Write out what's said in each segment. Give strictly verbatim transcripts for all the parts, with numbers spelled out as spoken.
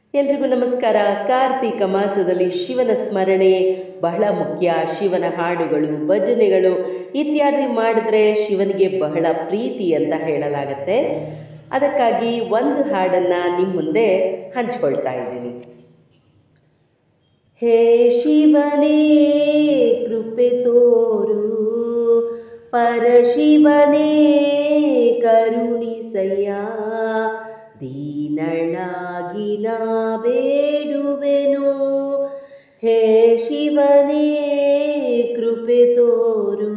ಎಲ್ರಿಗೂ ನಮಸ್ಕಾರ. ಕಾರ್ತೀಕ ಮಾಸದಲ್ಲಿ ಶಿವನ ಸ್ಮರಣೆ ಬಹಳ ಮುಖ್ಯ. ಶಿವನ ಹಾಡುಗಳು, ಭಜನೆಗಳು ಇತ್ಯಾದಿ ಮಾಡಿದ್ರೆ ಶಿವನಿಗೆ ಬಹಳ ಪ್ರೀತಿ ಅಂತ ಹೇಳಲಾಗತ್ತೆ. ಅದಕ್ಕಾಗಿ ಒಂದು ಹಾಡನ್ನ ನಿಮ್ಮ ಮುಂದೆ ಹಂಚ್ಕೊಳ್ತಾ ಇದ್ದೀನಿ. ಹೇ ಶಿವನೇ ಕೃಪೆ ತೋರು, ಪರಶಿವನೇ ಕರುಣಿಸಯ್ಯ, ದೀನಳಾಗಿ ನಾ ಬೇಡುವೆನು. ಹೇ ಶಿವನೇ ಕೃಪೆ ತೋರು,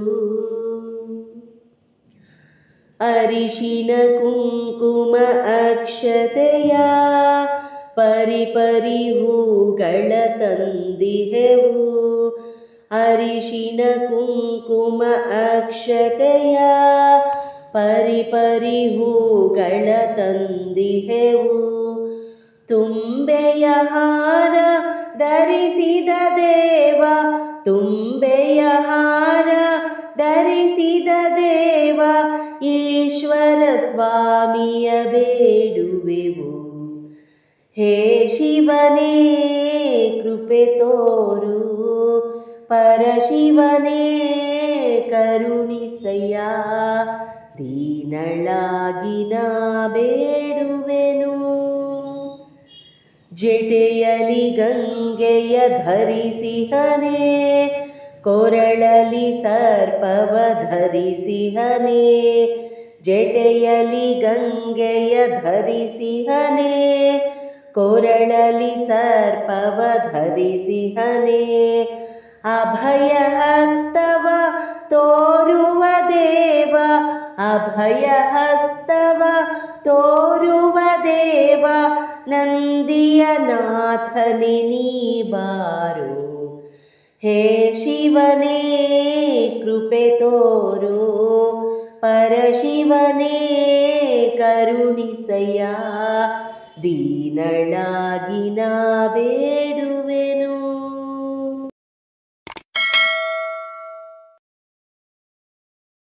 ಅರಿಶಿನ ಕುಂಕುಮ ಅಕ್ಷತೆಯ ಪರಿ ಪರಿ ಹೂಗಳ ತಂದಿಹೆವು. ಅರಿಶಿನ ಕುಂಕುಮ ಅಕ್ಷತೆಯ ಪರಿ ಪರಿ ಹೂಗಳ ತಂದಿಹೆವು. ತುಂಬೆಯ ಹಾರ ಧರಿಸಿದ ದೇವ, ತುಂಬೆಯ ಹಾರ ಧರಿಸಿದ ದೇವ, ಈಶ್ವರ ಸ್ವಾಮಿಯ ಬೇಡುವೆವು. ಹೇ ಶಿವನೇ ಕೃಪೆ ತೋರು, ಪರಶಿವನೇ ಕರುಣಿಸಯ್ಯ, ದೀನಳಾಗಿ ನಾ ಬೇಡುವೆನು. ಜಟೆಯಲಿ ಗಂಗೆಯ ಧರಿಸಿಹನೇ, ಕೊರಳಲಿ ಸರ್ಪವ ಧರಿಸಿಹನೇ. ಜಟೆಯಲಿ ಗಂಗೆಯ ಧರಿಸಿಹನೇ, ಕೊರಳಲಿ ಸರ್ಪವ ಧರಿಸಿಹನೇ. ಅಭಯ ಹಸ್ತವ ತೋರುವ ದೇವ, ಅಭಯ ಹಸ್ತವ ತೋರುವ ದೇವ, ನಂದಿಯ ನಾಥನೆ ನೀ ಬಾರೋ. ಹೇ ಶಿವನೇ ಕೃಪೆ ತೋರು, ಪರಶಿವನೇ ಕರುಣಿಸಯ್ಯ, ದೀನಳಾಗಿ ನಾ ಬೇಡುವೆನು.